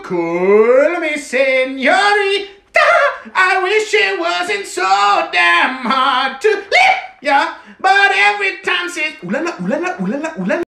call me Señorita. I wish it wasn't so damn hard to live, yeah. But every time she's ooh la la, ooh la la, ooh la la, ooh la la.